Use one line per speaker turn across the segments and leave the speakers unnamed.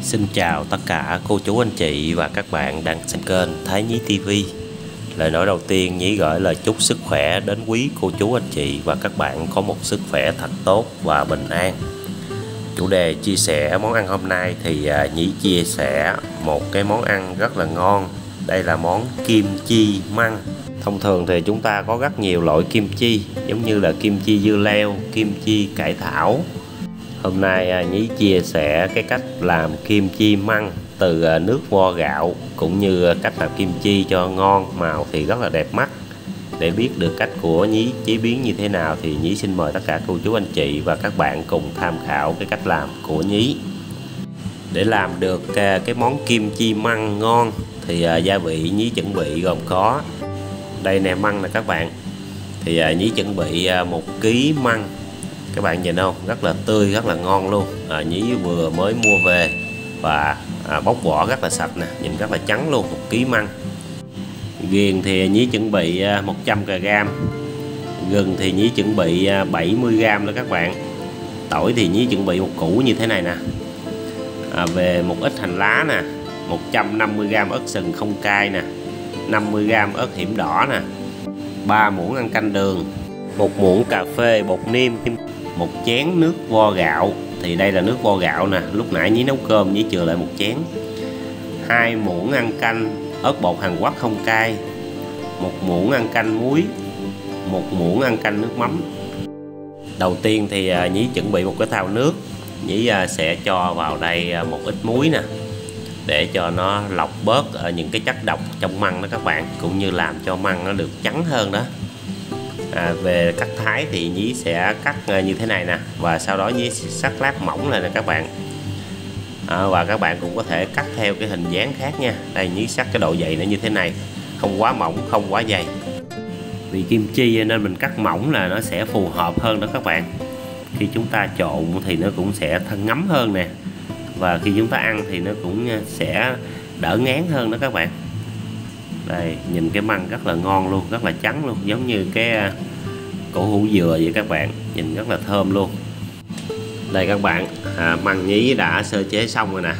Xin chào tất cả cô chú anh chị và các bạn đang xem kênh Thái Nhí TV. Lời nói đầu tiên Nhí gửi lời chúc sức khỏe đến quý cô chú anh chị và các bạn có một sức khỏe thật tốt và bình an. Chủ đề chia sẻ món ăn hôm nay thì Nhí chia sẻ một cái món ăn rất là ngon. Đây là món kim chi măng. Thông thường thì chúng ta có rất nhiều loại kim chi, giống như là kim chi dưa leo, kim chi cải thảo. Hôm nay Nhí chia sẻ cái cách làm kim chi măng từ nước vo gạo, cũng như cách làm kim chi cho ngon, màu thì rất là đẹp mắt. Để biết được cách của Nhí chế biến như thế nào thì Nhí xin mời tất cả cô chú anh chị và các bạn cùng tham khảo cái cách làm của Nhí. Để làm được cái món kim chi măng ngon thì gia vị Nhí chuẩn bị gồm có đây nè, măng nè các bạn. Thì Nhí chuẩn bị 1 kg măng. Các bạn nhìn không, rất là tươi, rất là ngon luôn. Nhí vừa mới mua về và bóc vỏ rất là sạch nè, nhìn rất là trắng luôn. 1 kg măng. Ghiền thì Nhí chuẩn bị 100g. Gừng thì Nhí chuẩn bị 70g đó các bạn. Tỏi thì Nhí chuẩn bị 1 củ như thế này nè. Về một ít hành lá nè, 150g ớt sừng không cay nè, 50g ớt hiểm đỏ nè, 3 muỗng ăn canh đường, 1 muỗng cà phê bột nêm, 1 chén nước vo gạo. Thì đây là nước vo gạo nè, lúc nãy Nhí nấu cơm Nhí chừa lại 1 chén. 2 muỗng ăn canh ớt bột Hàn Quốc không cay, 1 muỗng ăn canh muối, 1 muỗng ăn canh nước mắm. Đầu tiên thì Nhí chuẩn bị một cái thau nước. Nhí sẽ cho vào đây một ít muối nè, để cho nó lọc bớt những cái chất độc trong măng đó các bạn, cũng như làm cho măng nó được trắng hơn đó. Về cắt thái thì Nhí sẽ cắt như thế này nè, và sau đó Nhí sẽ cắt lát mỏng lại nè các bạn. Và các bạn cũng có thể cắt theo cái hình dáng khác nha. Đây Nhí cắt cái độ dày nó như thế này, không quá mỏng không quá dày. Vì kim chi nên mình cắt mỏng là nó sẽ phù hợp hơn đó các bạn. Khi chúng ta trộn thì nó cũng sẽ thân ngấm hơn nè, và khi chúng ta ăn thì nó cũng sẽ đỡ ngán hơn đó các bạn. Đây, nhìn cái măng rất là ngon luôn, rất là trắng luôn, giống như cái cổ hủ dừa vậy các bạn, nhìn rất là thơm luôn. Đây các bạn, măng Nhí đã sơ chế xong rồi nè.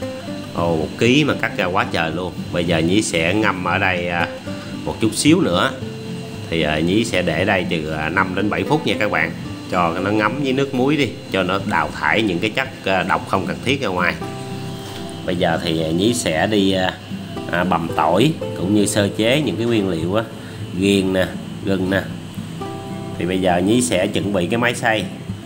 1 kg mà cắt ra quá trời luôn. Bây giờ Nhí sẽ ngâm ở đây một chút xíu nữa. Thì Nhí sẽ để đây từ 5 đến 7 phút nha các bạn, cho nó ngấm với nước muối đi, cho nó đào thải những cái chất độc không cần thiết ra ngoài. Bây giờ thì Nhí sẽ đi bằm tỏi, cũng như sơ chế những cái nguyên liệu á, ghiền nè, gừng nè. Thì bây giờ Nhí sẽ chuẩn bị cái máy xay.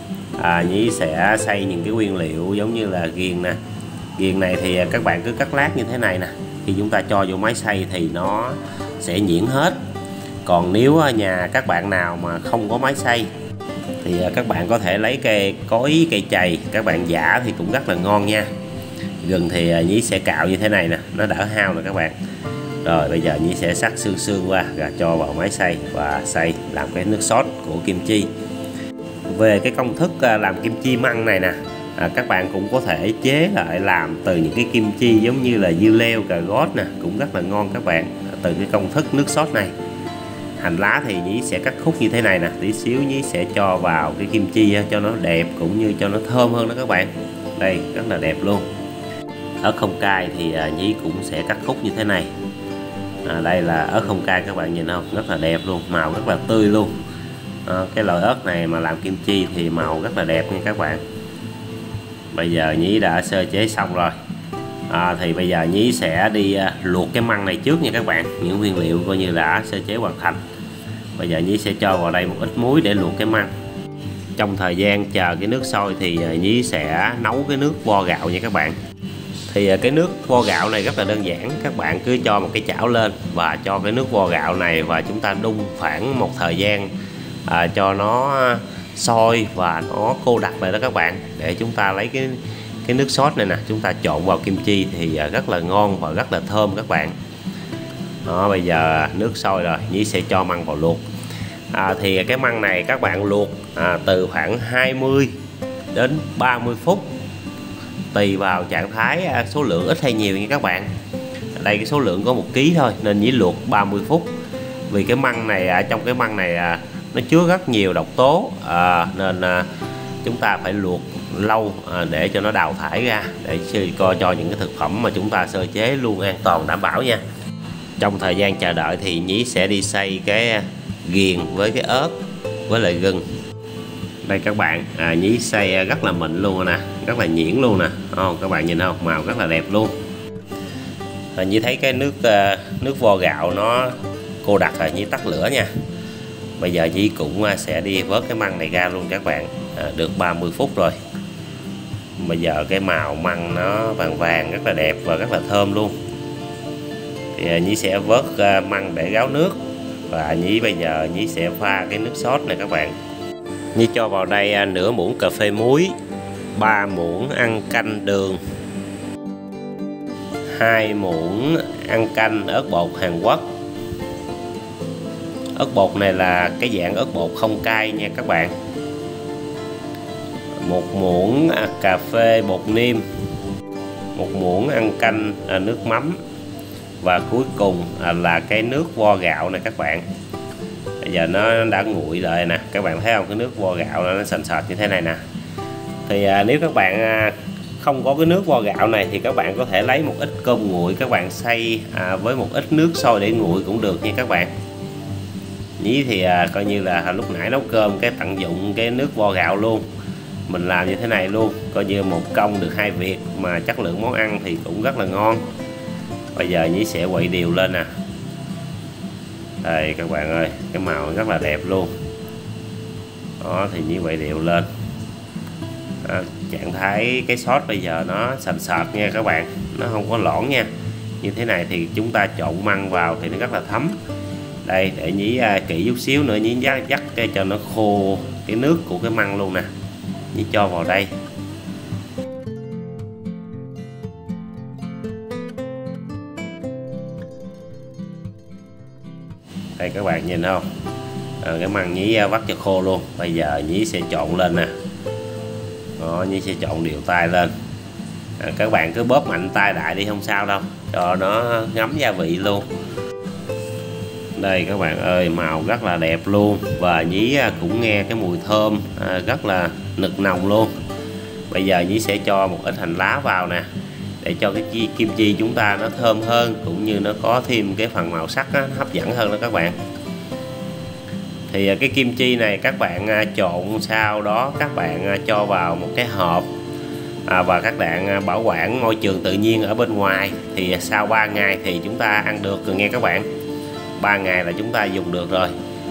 Nhí sẽ xay những cái nguyên liệu giống như là ghiền nè. Ghiền này thì các bạn cứ cắt lát như thế này nè. Khi chúng ta cho vô máy xay thì nó sẽ nhuyễn hết. Còn nếu nhà các bạn nào mà không có máy xay thì các bạn có thể lấy cối cây chày, các bạn giã thì cũng rất là ngon nha. Gừng thì Nhí sẽ cạo như thế này nè, nó đỡ hao rồi các bạn. Rồi bây giờ Nhí sẽ sắc xương qua rồi cho vào máy xay và xay làm cái nước sốt của kim chi. Về cái công thức làm kim chi măng này nè, các bạn cũng có thể chế lại làm từ những cái kim chi giống như là dưa leo, cà rốt nè, cũng rất là ngon các bạn, từ cái công thức nước sốt này. Hành lá thì Nhí sẽ cắt khúc như thế này nè, tí xíu Nhí sẽ cho vào cái kim chi cho nó đẹp, cũng như cho nó thơm hơn đó các bạn. Đây rất là đẹp luôn. Ớt không cay thì Nhí cũng sẽ cắt khúc như thế này. Đây là ớt không cay các bạn nhìn không, rất là đẹp luôn, màu rất là tươi luôn. Cái loại ớt này mà làm kim chi thì màu rất là đẹp nha các bạn. Bây giờ Nhí đã sơ chế xong rồi. Thì bây giờ Nhí sẽ đi luộc cái măng này trước nha các bạn. Những nguyên liệu coi như đã sơ chế hoàn thành. Bây giờ Nhí sẽ cho vào đây một ít muối để luộc cái măng. Trong thời gian chờ cái nước sôi thì Nhí sẽ nấu cái nước vo gạo nha các bạn. Thì cái nước vo gạo này rất là đơn giản. Các bạn cứ cho một cái chảo lên và cho cái nước vo gạo này, và chúng ta đun khoảng một thời gian cho nó sôi và nó cô đặc lại đó các bạn, để chúng ta lấy cái nước sốt này nè, chúng ta trộn vào kim chi thì rất là ngon và rất là thơm các bạn. Đó, bây giờ nước sôi rồi, Nhí sẽ cho măng vào luộc. Thì cái măng này các bạn luộc từ khoảng 20 đến 30 phút, tùy vào trạng thái số lượng ít hay nhiều nha các bạn. Ở đây cái số lượng có 1 kg thôi nên Nhí luộc 30 phút. Vì cái măng này, trong cái măng này nó chứa rất nhiều độc tố, nên chúng ta phải luộc lâu để cho nó đào thải ra, để coi cho những cái thực phẩm mà chúng ta sơ chế luôn an toàn đảm bảo nha. Trong thời gian chờ đợi thì Nhí sẽ đi xay cái ghiền với cái ớt với lại gừng. Đây các bạn, Nhí xay rất là mịn luôn nè, rất là nhuyễn luôn nè. Các bạn nhìn không, màu rất là đẹp luôn. Nhí thấy cái nước vo gạo nó cô đặc rồi, Nhí tắt lửa nha. Bây giờ Nhí cũng sẽ đi vớt cái măng này ra luôn các bạn. Được 30 phút rồi. Bây giờ cái màu măng nó vàng vàng rất là đẹp và rất là thơm luôn. Thì Nhí sẽ vớt măng để ráo nước. Và bây giờ Nhí sẽ pha cái nước sốt này các bạn. Nhí cho vào đây nửa muỗng cà phê muối, 3 muỗng ăn canh đường, 2 muỗng ăn canh ớt bột Hàn Quốc. Ớt bột này là cái dạng ớt bột không cay nha các bạn. 1 muỗng cà phê bột niêm, 1 muỗng ăn canh nước mắm, và cuối cùng là cái nước vo gạo này các bạn. Bây giờ nó đã nguội rồi nè, các bạn thấy không, cái nước vo gạo nó sền sệt như thế này nè. Thì nếu các bạn không có cái nước vo gạo này thì các bạn có thể lấy một ít cơm nguội, các bạn xay với một ít nước sôi để nguội cũng được nha các bạn. Nhí thì coi như là lúc nãy nấu cơm cái tận dụng cái nước vo gạo luôn, mình làm như thế này luôn, coi như một công được 2 việc, mà chất lượng món ăn thì cũng rất là ngon. Bây giờ Nhí sẽ quậy đều lên nè. Đây các bạn ơi, cái màu rất là đẹp luôn. Đó thì Nhí quậy đều lên. Trạng thái cái sốt bây giờ nó sền sệt nha các bạn, nó không có loãng nha. Như thế này thì chúng ta trộn măng vào thì nó rất là thấm. Đây để Nhí kỹ chút xíu nữa, Nhí dắt cho nó khô cái nước của cái măng luôn nè. Nhí cho vào đây. Đây các bạn nhìn không, cái măng Nhí vắt cho khô luôn. Bây giờ Nhí sẽ trộn lên nè. Đó, Nhí sẽ trộn đều tay lên. Các bạn cứ bóp mạnh tay đại đi không sao đâu, cho nó ngấm gia vị luôn. Đây các bạn ơi, màu rất là đẹp luôn. Và Nhí cũng nghe cái mùi thơm rất là nực nồng luôn. Bây giờ Nhí sẽ cho một ít hành lá vào nè, để cho cái kim chi chúng ta nó thơm hơn, cũng như nó có thêm cái phần màu sắc hấp dẫn hơn đó các bạn. Thì cái kim chi này các bạn trộn, sau đó các bạn cho vào một cái hộp và các bạn bảo quản môi trường tự nhiên ở bên ngoài. Thì sau 3 ngày thì chúng ta ăn được rồi nghe các bạn. 3 ngày là chúng ta dùng được rồi.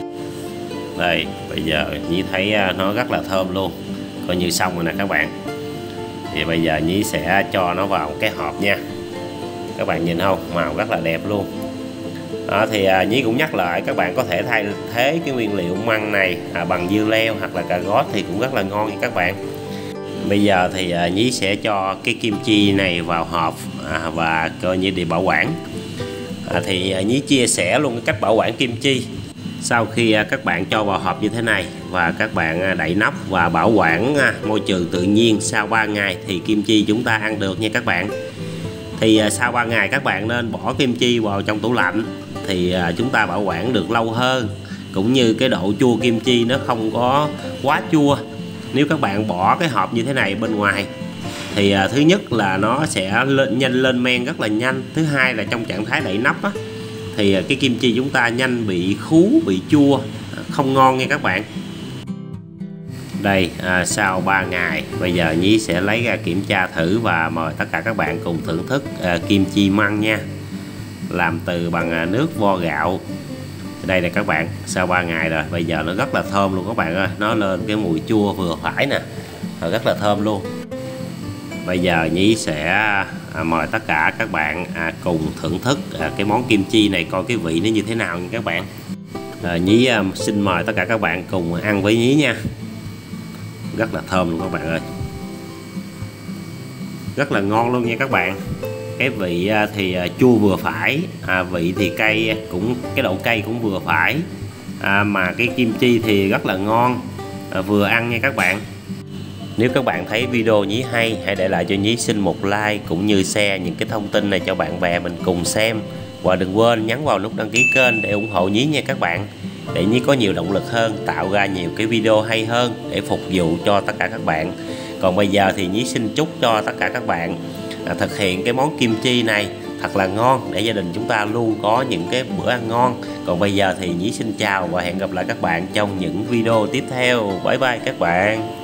Đây bây giờ Nhí thấy nó rất là thơm luôn, coi như xong rồi nè các bạn. Thì bây giờ Nhí sẽ cho nó vào cái hộp nha. Các bạn nhìn không, màu rất là đẹp luôn. Đó, thì Nhí cũng nhắc lại các bạn có thể thay thế cái nguyên liệu măng này bằng dưa leo hoặc là cà rốt thì cũng rất là ngon nha các bạn. Bây giờ thì Nhí sẽ cho cái kim chi này vào hộp và coi như để bảo quản. Thì Nhí chia sẻ luôn cái cách bảo quản kim chi. Sau khi các bạn cho vào hộp như thế này và các bạn đậy nắp và bảo quản môi trường tự nhiên, sau 3 ngày thì kim chi chúng ta ăn được nha các bạn. Thì sau 3 ngày các bạn nên bỏ kim chi vào trong tủ lạnh thì chúng ta bảo quản được lâu hơn, cũng như cái độ chua kim chi nó không có quá chua. Nếu các bạn bỏ cái hộp như thế này bên ngoài thì thứ nhất là nó sẽ lên men rất là nhanh. Thứ hai là trong trạng thái đậy nắp thì cái kim chi chúng ta nhanh bị khú, bị chua, không ngon nha các bạn. Đây sau 3 ngày bây giờ Nhí sẽ lấy ra kiểm tra thử và mời tất cả các bạn cùng thưởng thức kim chi măng nha, làm từ bằng nước vo gạo. Đây nè các bạn, sau 3 ngày rồi, bây giờ nó rất là thơm luôn các bạn ơi. Nó lên cái mùi chua vừa phải nè, rất là thơm luôn. Bây giờ Nhí sẽ mời tất cả các bạn cùng thưởng thức cái món kim chi này, coi cái vị nó như thế nào nha các bạn. Nhí xin mời tất cả các bạn cùng ăn với Nhí nha. Rất là thơm luôn các bạn ơi, rất là ngon luôn nha các bạn. Cái vị thì chua vừa phải, vị thì cay, cũng cái độ cay cũng vừa phải, mà cái kim chi thì rất là ngon, vừa ăn nha các bạn. Nếu các bạn thấy video Nhí hay, hãy để lại cho Nhí xin một like, cũng như share những cái thông tin này cho bạn bè mình cùng xem. Và đừng quên nhấn vào nút đăng ký kênh để ủng hộ Nhí nha các bạn, để Nhí có nhiều động lực hơn, tạo ra nhiều cái video hay hơn để phục vụ cho tất cả các bạn. Còn bây giờ thì Nhí xin chúc cho tất cả các bạn thực hiện cái món kim chi này thật là ngon để gia đình chúng ta luôn có những cái bữa ăn ngon. Còn bây giờ thì Nhí xin chào và hẹn gặp lại các bạn trong những video tiếp theo. Bye bye các bạn.